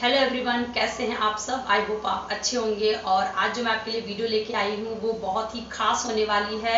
Hello everyone, कैसे हैं आप सब। आई होप आप अच्छे होंगे। और आज जो मैं आपके लिए वीडियो लेके आई हूँ वो बहुत ही खास होने वाली है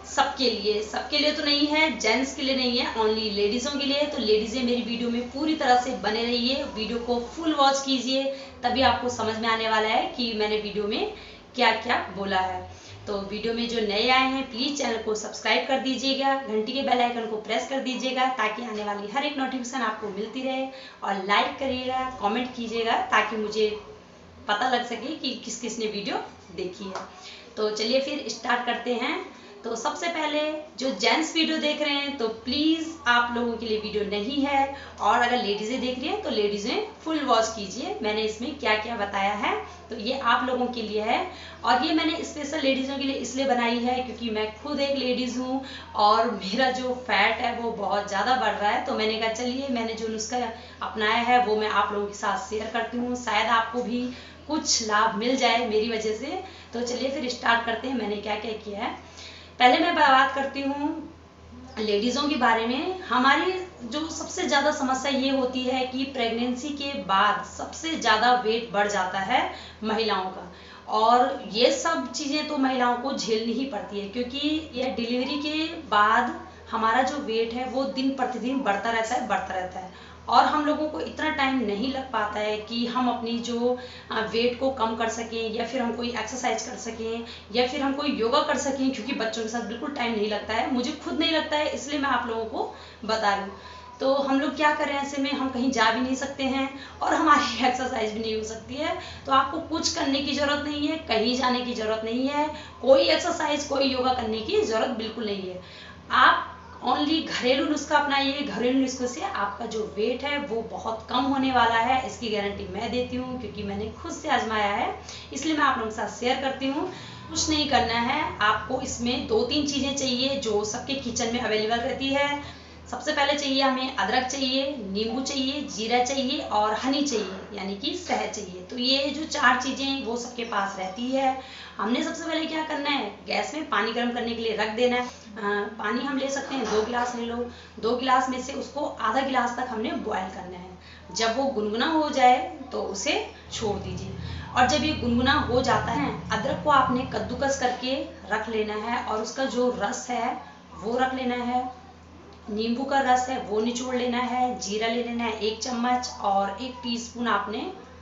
सबके लिए तो नहीं है, जेंट्स के लिए नहीं है, ओनली लेडीज़ों के लिए है। तो लेडीज़ें मेरी वीडियो में पूरी तरह से बने रहिए, वीडियो को फुल वॉच कीजिए, तभी आपको समझ में आने वाला है कि मैंने वीडियो में क्या क्या बोला है। तो वीडियो में जो नए आए हैं प्लीज़ चैनल को सब्सक्राइब कर दीजिएगा, घंटी के बेल आइकन को प्रेस कर दीजिएगा ताकि आने वाली हर एक नोटिफिकेशन आपको मिलती रहे। और लाइक करिएगा, कमेंट कीजिएगा ताकि मुझे पता लग सके कि किस किस ने वीडियो देखी है। तो चलिए फिर स्टार्ट करते हैं। तो सबसे पहले जो जेंट्स वीडियो देख रहे हैं तो प्लीज़ आप लोगों के लिए वीडियो नहीं है, और अगर लेडीज़ें देख रही हैं तो लेडीज़ें फुल वॉच कीजिए, मैंने इसमें क्या क्या बताया है तो ये आप लोगों के लिए है। और ये मैंने स्पेशल लेडीज़ों के लिए इसलिए बनाई है क्योंकि मैं खुद एक लेडीज़ हूँ और मेरा जो फैट है वो बहुत ज़्यादा बढ़ रहा है। तो मैंने कहा चलिए मैंने जो नुस्खा अपनाया है वो मैं आप लोगों के साथ शेयर करती हूँ, शायद आपको भी कुछ लाभ मिल जाए मेरी वजह से। तो चलिए फिर स्टार्ट करते हैं मैंने क्या क्या किया है। पहले मैं बात करती हूँ लेडीज़ों के बारे में। हमारी जो सबसे ज़्यादा समस्या ये होती है कि प्रेगनेंसी के बाद सबसे ज़्यादा वेट बढ़ जाता है महिलाओं का, और ये सब चीज़ें तो महिलाओं को झेलनी ही पड़ती है क्योंकि ये डिलीवरी के बाद हमारा जो वेट है वो दिन प्रतिदिन बढ़ता रहता है। और हम लोगों को इतना टाइम नहीं लग पाता है कि हम अपनी जो वेट को कम कर सकें, या फिर हम कोई एक्सरसाइज कर सकें, या फिर हम कोई योगा कर सकें, क्योंकि बच्चों के साथ बिल्कुल टाइम नहीं लगता है, मुझे खुद नहीं लगता है, इसलिए मैं आप लोगों को बता रही हूँ। तो हम लोग क्या करें, ऐसे में हम कहीं जा भी नहीं सकते हैं और हमारी एक्सरसाइज भी नहीं हो सकती है। तो आपको कुछ करने की ज़रूरत नहीं है, कहीं जाने की ज़रूरत नहीं है, कोई एक्सरसाइज कोई योगा करने की ज़रूरत बिल्कुल नहीं है। आप ओनली घरेलू नुस्खा अपनाइए, घरेलू नुस्खे से आपका जो वेट है वो बहुत कम होने वाला है, इसकी गारंटी मैं देती हूँ क्योंकि मैंने खुद से आजमाया है, इसलिए मैं आप लोगों के साथ शेयर करती हूँ। कुछ नहीं करना है, आपको इसमें 2-3 चीज़ें चाहिए जो सबके किचन में अवेलेबल रहती है। सबसे पहले चाहिए हमें अदरक चाहिए, नींबू चाहिए, जीरा चाहिए और हनी चाहिए यानी कि शहद चाहिए। तो ये जो 4 चीज़ें वो सबके पास रहती है। हमने सबसे पहले क्या करना है, गैस में पानी गर्म करने के लिए रख देना है। पानी हम ले सकते हैं 2 गिलास ले लो, 2 गिलास में से उसको आधा गिलास तक हमने बॉयल करना है। जब वो गुनगुना हो जाए तो उसे छोड़ दीजिए। और जब ये गुनगुना हो जाता है, अदरक को आपने कद्दूकस करके रख लेना है और उसका जो रस है वो रख लेना है। नींबू का रस है वो निचोड़ लेना है। जीरा ले लेना है 1 चम्मच और 1 टीस्पून आपने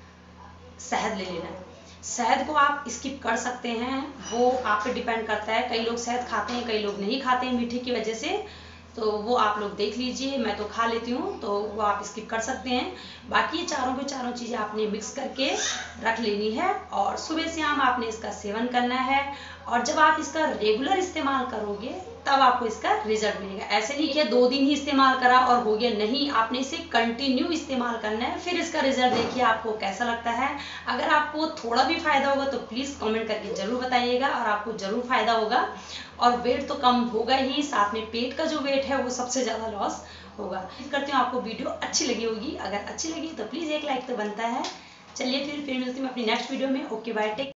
शहद ले लेना है। शहद को आप स्किप कर सकते हैं, वो आप पे डिपेंड करता है, कई लोग शहद खाते हैं कई लोग नहीं खाते हैं मीठे की वजह से, तो वो आप लोग देख लीजिए। मैं तो खा लेती हूँ तो वो आप स्किप कर सकते हैं। बाकी ये चारों के चारों चीज़ें आपने मिक्स करके रख लेनी है और सुबह शाम आपने इसका सेवन करना है। और जब आप इसका रेगुलर इस्तेमाल करोगे तब आपको इसका रिजल्ट मिलेगा। ऐसे नहीं कि 2 दिन ही इस्तेमाल करा और हो गया, नहीं, आपने इसे कंटिन्यू इस्तेमाल करना है, फिर इसका रिजल्ट देखिए आपको कैसा लगता है। अगर आपको थोड़ा भी फायदा होगा तो प्लीज़ कमेंट करके जरूर बताइएगा, और आपको जरूर फायदा होगा और वेट तो कम होगा ही, साथ में पेट का जो वेट है वो सबसे ज़्यादा लॉस होगा। उम्मीद करती हूँ आपको वीडियो अच्छी लगी होगी, अगर अच्छी लगी तो प्लीज़ एक लाइक तो बनता है। चलिए फिर मिलती हूँ अपनी नेक्स्ट वीडियो में। Okay, bye, take.